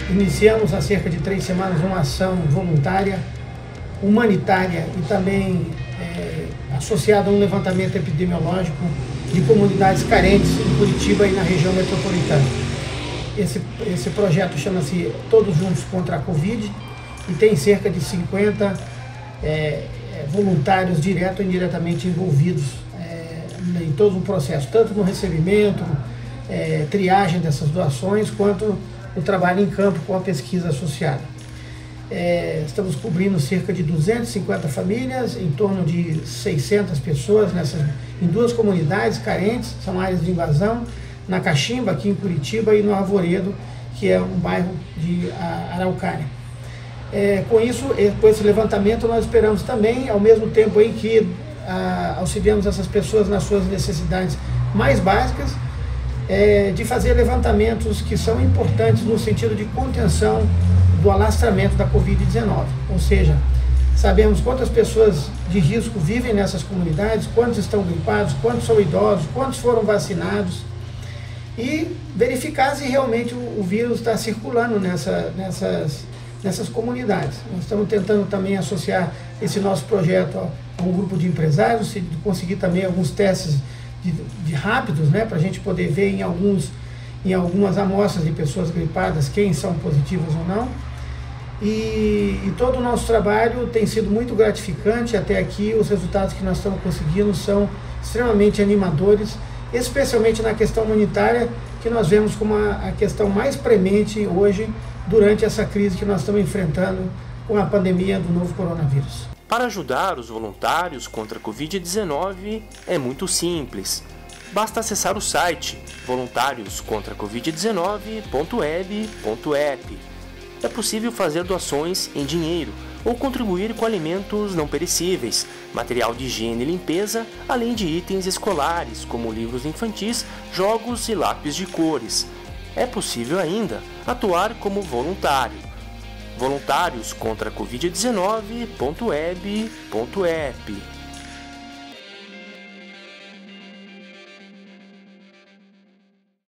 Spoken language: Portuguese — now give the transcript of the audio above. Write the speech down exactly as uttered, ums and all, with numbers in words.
iniciamos há cerca de três semanas uma ação voluntária, humanitária e também é, associada a um levantamento epidemiológico de comunidades carentes em Curitiba e na região metropolitana. Esse, esse projeto chama-se Todos Juntos contra a Covid e tem cerca de cinquenta é, voluntários direto ou indiretamente envolvidos é, em todo o processo, tanto no recebimento, é, triagem dessas doações, quanto no trabalho em campo com a pesquisa associada. É, estamos cobrindo cerca de duzentas e cinquenta famílias, em torno de seiscentas pessoas nessas, em duas comunidades carentes, são áreas de invasão, na Caximba, aqui em Curitiba, e no Arvoredo, que é um bairro de Araucária. É, com isso, com esse levantamento, nós esperamos também, ao mesmo tempo em que a, auxiliamos essas pessoas nas suas necessidades mais básicas, é, de fazer levantamentos que são importantes no sentido de contenção do alastramento da covid dezenove. Ou seja, sabemos quantas pessoas de risco vivem nessas comunidades, quantos estão gripados, quantos são idosos, quantos foram vacinados, e verificar se realmente o, o vírus está circulando nessa, nessas, nessas comunidades. Nós estamos tentando também associar esse nosso projeto a um grupo de empresários, e conseguir também alguns testes de, de rápidos, né, para a gente poder ver em, alguns, em algumas amostras de pessoas gripadas quem são positivas ou não. E, e todo o nosso trabalho tem sido muito gratificante até aqui. Os resultados que nós estamos conseguindo são extremamente animadores, especialmente na questão humanitária, que nós vemos como a, a questão mais premente hoje durante essa crise que nós estamos enfrentando com a pandemia do novo coronavírus. Para ajudar os voluntários contra a covid dezenove é muito simples. Basta acessar o site voluntários contra a covid dezenove ponto web ponto app. É possível fazer doações em dinheiro ou contribuir com alimentos não perecíveis, material de higiene e limpeza, além de itens escolares, como livros infantis, jogos e lápis de cores. É possível ainda atuar como voluntário. voluntários contra a covid dezenove ponto web ponto app